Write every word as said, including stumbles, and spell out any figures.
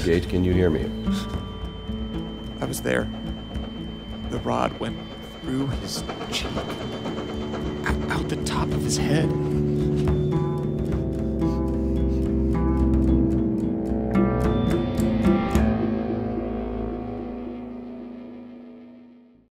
Mister Gage, can you hear me? I was there. The rod went through his cheek, out the top of his head.